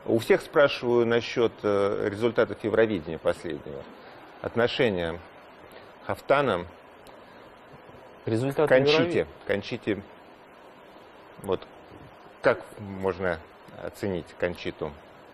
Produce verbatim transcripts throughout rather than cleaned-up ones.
У всех спрашиваю насчет результатов Евровидения последнего. Отношения Хафтана Результаты к Кончите. Кончите. Вот как можно оценить Кончиту?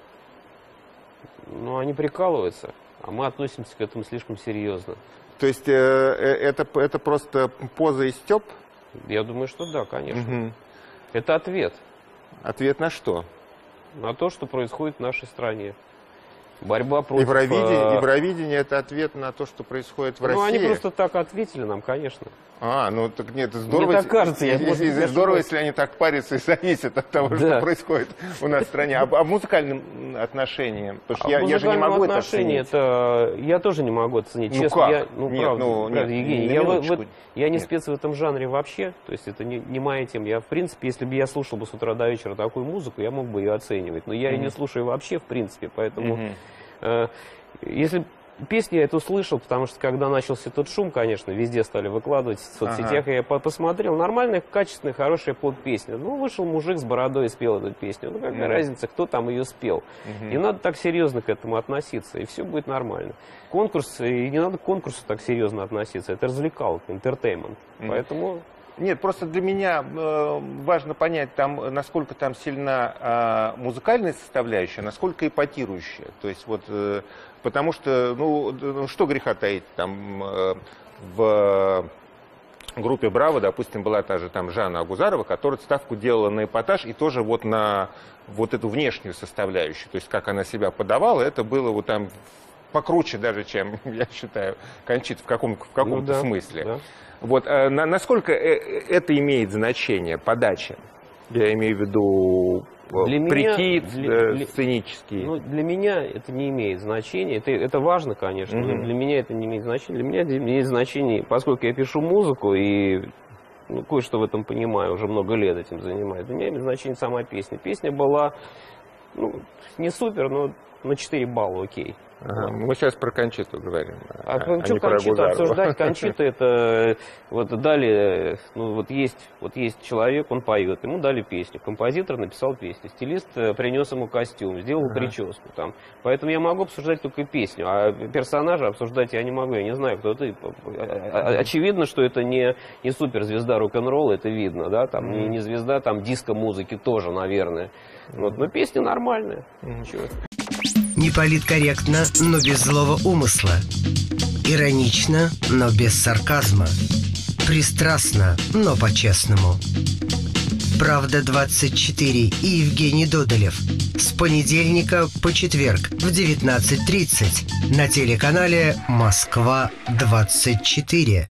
Ну, они прикалываются, а мы относимся к этому слишком серьезно. То есть э, это, это просто поза и стёб? Я думаю, что да, конечно. Угу. Это ответ. Ответ на что? На то, что происходит в нашей стране. Борьба против... Евровидение, Евровидение – это ответ на то, что происходит в ну, России? Ну, они просто так ответили нам, конечно. А, ну так нет, здорово. Мне так кажется, я, если, если, здорово, если они так парятся и зависят от того, да. что происходит у нас в стране. А, а в музыкальном отношении? Потому что а я, я же не могу это оценить. Это я тоже не могу оценить. Ну честно, как? я, ну, нет, правда, ну, правда, нет, Евгений, я, в, в, я не нет. спец в этом жанре вообще. То есть это не, не моя тема. Я, в принципе, если бы я слушал бы с утра до вечера такую музыку, я мог бы ее оценивать. Но я mm-hmm. ее не слушаю вообще, в принципе. Поэтому, mm-hmm. э, если... Песню я эту слышал, потому что когда начался тот шум, конечно, везде стали выкладывать в соцсетях, ага. и я посмотрел, нормальная, качественная, хорошая поп-песня. Ну, вышел мужик с бородой и спел эту песню. Ну, какая mm. разница, кто там ее спел. Mm-hmm. Не надо так серьезно к этому относиться, и все будет нормально. Конкурс, и не надо к конкурсу так серьезно относиться, это развлекалка, интертеймент. Mm. Поэтому... Нет, просто для меня э, важно понять, там, насколько там сильна э, музыкальная составляющая, насколько эпатирующая. То есть вот, э, потому что, ну, что греха таить, там э, в группе «Браво», допустим, была та же там Жанна Агузарова, которая ставку делала на эпатаж и тоже вот на вот эту внешнюю составляющую. То есть как она себя подавала, это было вот там покруче даже, чем, я считаю, Кончита в каком-то в каком-то ну, да, смысле. Да. Вот, а на, насколько это имеет значение, подача? Я имею в виду для прикид, меня, для, сценический. Ну, для меня это не имеет значения. Это, это важно, конечно, mm-hmm. но для меня это не имеет значения. Для меня это имеет значение, поскольку я пишу музыку и ну, кое-что в этом понимаю, уже много лет этим занимаюсь. Для меня имеет значение сама песня. Песня была ну, не супер, но на четыре балла окей. Ага, мы сейчас про Кончиту говорим. А, а, а что Кончиту обсуждать? Кончита это вот дали, ну вот есть, вот есть человек, он поет, ему дали песню, композитор написал песню, стилист принес ему костюм, сделал ага. прическу там. Поэтому я могу обсуждать только песню, а персонажа обсуждать я не могу, я не знаю, кто ты. Очевидно, что это не, не суперзвезда рок-н-ролла, это видно, да, там не, не звезда там диско-музыки тоже, наверное. Вот, но песня нормальная. Ничего. Не политкорректно, но без злого умысла. Иронично, но без сарказма. Пристрастно, но по-честному. «Правда двадцать четыре» и Евгений Додолев. С понедельника по четверг в девятнадцать тридцать на телеканале «Москва двадцать четыре».